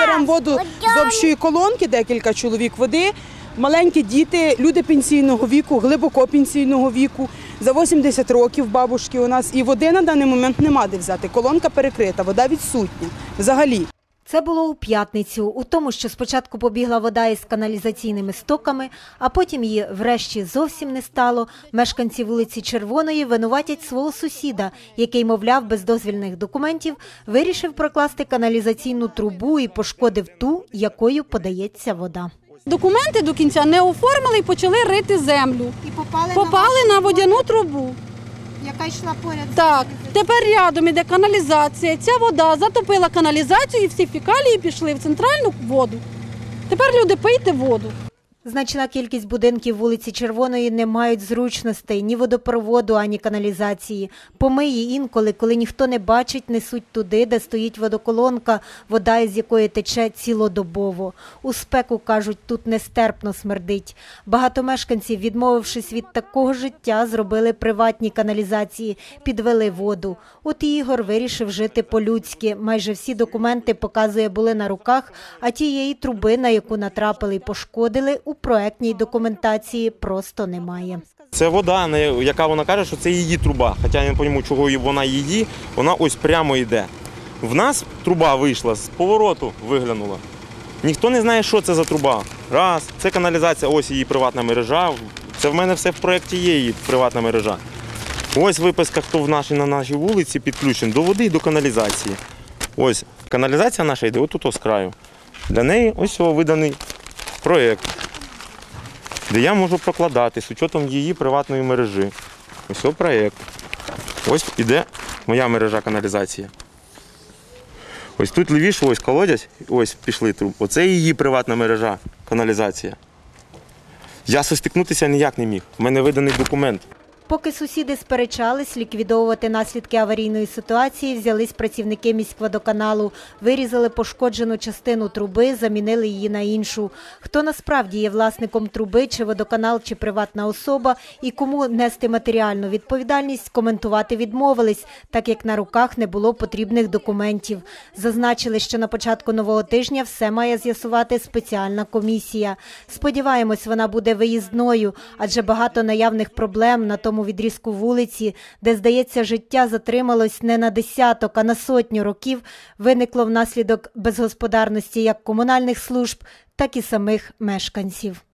беремо воду з общої колонки, декілька чоловік води, маленькі діти, люди пенсійного віку, глибоко пенсійного віку, за 80 років бабушки у нас. І води на даний момент нема де взяти. Колонка перекрита, вода відсутня взагалі. Це було у п'ятницю. У тому, що спочатку побігла вода із каналізаційними стоками, а потім її врешті зовсім не стало, мешканці вулиці Червоної винуватять свого сусіда, який, мовляв, без дозвільних документів вирішив прокласти каналізаційну трубу і пошкодив ту, якою подається вода. Документи до кінця не оформили і почали рити землю. І попали на водяну трубу. яка йшла поряд. Так, тепер рядом іде каналізація. Ця вода затопила каналізацію і всі фекалії пішли в центральну воду. Тепер люди пийте воду. Значна кількість будинків вулиці Червоної не мають зручностей ні водопроводу, ані каналізації. Помиї інколи, коли ніхто не бачить, несуть туди, де стоїть водоколонка, вода із якої тече цілодобово. У спеку, кажуть, тут нестерпно смердить. Багато мешканців, відмовившись від такого життя, зробили приватні каналізації, підвели воду. От Ігор вирішив жити по-людськи. Майже всі документи, показує, були на руках, а тієї труби, на яку натрапили і пошкодили, у проектній документації просто немає. Це вода, яка вона каже, що це її труба. Хоча я не розумію, чого вона її, вона ось прямо йде. В нас труба вийшла, з повороту виглянула. Ніхто не знає, що це за труба. Раз, це каналізація, ось її приватна мережа. Це в мене все в проєкті є, її приватна мережа. Ось виписка, хто на нашій вулиці підключений до води і до каналізації. Ось каналізація наша йде отут з краю. Для неї ось виданий проєкт, де я можу прокладати з учетом її приватної мережі. Ось проєкт. Ось іде моя мережа каналізації. Ось тут лівіше, ось колодязь, ось пішли труб. Оце її приватна мережа каналізація. Я зостикнутися ніяк не міг. У мене виданий документ. Поки сусіди сперечались, ліквідовувати наслідки аварійної ситуації взялись працівники міськводоканалу, вирізали пошкоджену частину труби, замінили її на іншу. Хто насправді є власником труби, чи водоканал, чи приватна особа, і кому нести матеріальну відповідальність, коментувати відмовились, так як на руках не було потрібних документів. Зазначили, що на початку нового тижня все має з'ясувати спеціальна комісія. Сподіваємось, вона буде виїзною, адже багато наявних проблем на тому відрізку вулиці, де, здається, життя затрималось не на десяток, а на сотню років, виникло внаслідок безгосподарності як комунальних служб, так і самих мешканців.